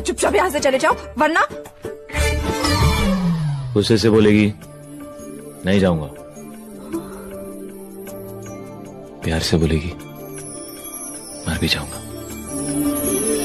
चुपचाप यहाँ से चले जाओ वरना। गुस्से से बोलेगी नहीं जाऊंगा, प्यार से बोलेगी मर भी जाऊंगा।